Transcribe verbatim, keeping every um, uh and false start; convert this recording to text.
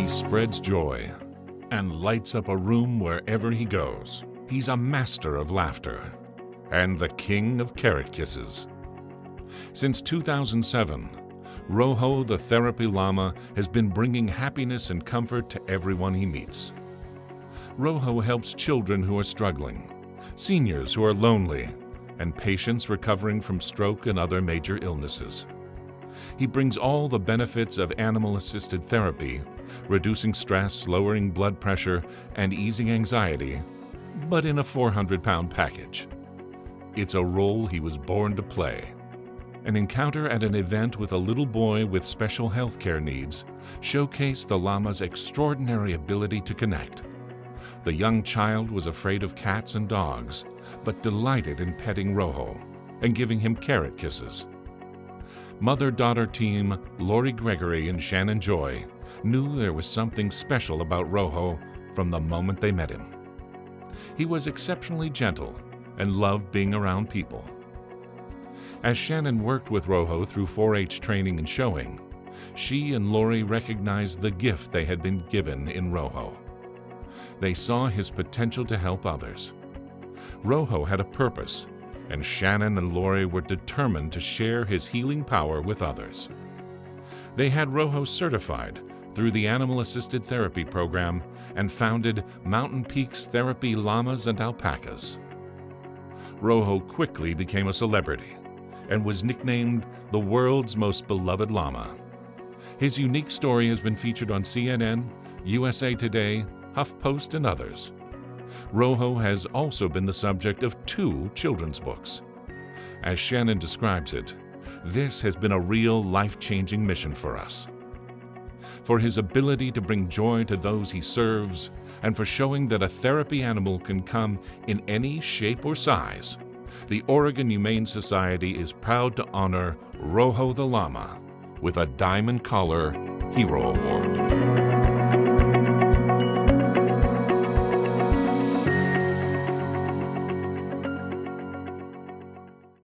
spreads joy and lights up a room wherever he goes. He's a master of laughter and the king of carrot kisses. Since two thousand seven, Rojo the therapy llama has been bringing happiness and comfort to everyone he meets. Rojo helps children who are struggling, seniors who are lonely, and patients recovering from stroke and other major illnesses. He brings all the benefits of animal-assisted therapy, reducing stress, lowering blood pressure, and easing anxiety, but in a four hundred pound package. It's a role he was born to play. An encounter at an event with a little boy with special health care needs showcased the llama's extraordinary ability to connect. The young child was afraid of cats and dogs, but delighted in petting Rojo and giving him carrot kisses. Mother-daughter team Lori Gregory and Shannon Joy knew there was something special about Rojo from the moment they met him. He was exceptionally gentle and loved being around people. As Shannon worked with Rojo through four H training and showing, she and Lori recognized the gift they had been given in Rojo. They saw his potential to help others. Rojo had a purpose, and Shannon and Lori were determined to share his healing power with others. They had Rojo certified through the Animal Assisted Therapy Program and founded Mountain Peaks Therapy Llamas and Alpacas. Rojo quickly became a celebrity and was nicknamed the world's most beloved llama. His unique story has been featured on C N N, U S A Today, HuffPost, and others. Rojo has also been the subject of two children's books. As Shannon describes it, this has been a real life-changing mission for us. For his ability to bring joy to those he serves, and for showing that a therapy animal can come in any shape or size, the Oregon Humane Society is proud to honor Rojo the llama with a Diamond Collar Hero Award.